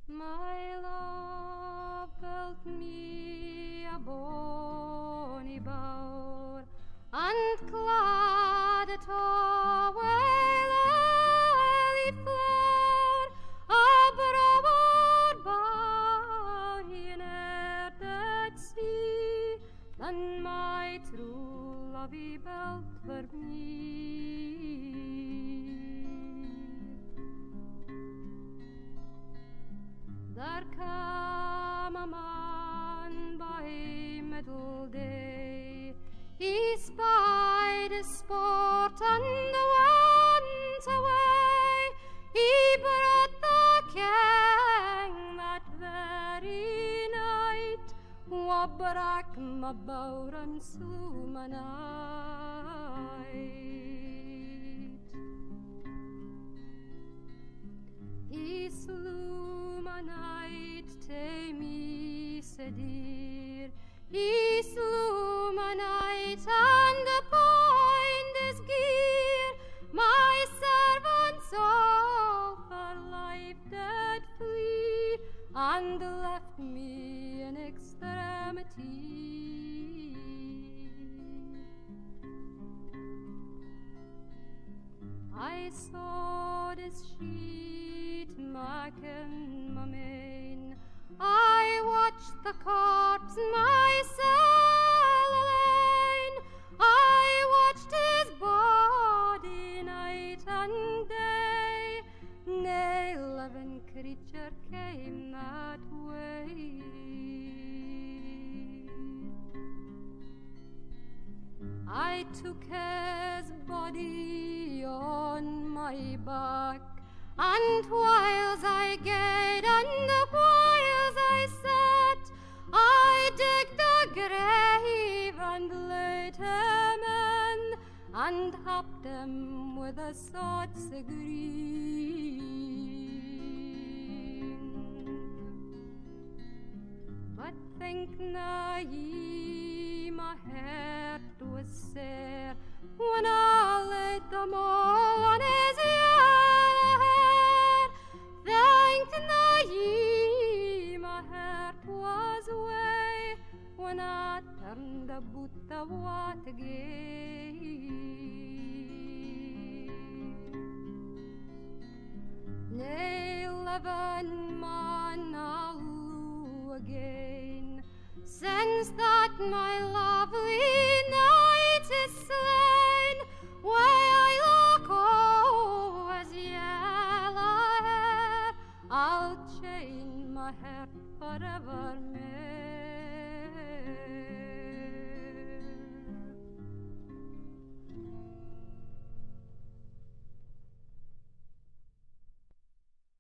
My love built me a bonny bower, and clad it all with lily flower. A braver bower he ne'er did see than my true love he built for me. There came a man by middle day, he spied his sport and went away. He brought the king that very night, wha brak my bower and slew my knight. He slew my knight tae me sae dear. He slew my knight and appointed his gear. My servants all for life did flee, and left me in extremity. I saw this sheet makin' my main. I watched the corpse myself alone. I watched his body night and day. Nae living creature came that way. I took his body on my back, and whiles I gaed and whiles I sat, I digged a grave and laid him in, and happed him with a sod sae green. But think na ye my heart was sair when I laid them all on his yellow hair. Think na ye my heart was away when I turned about the water gate. Nae living man I'll woo again, since that my lovely knight is slain. Why I look o'er his yellow hair, I'll chain my heart forevermore.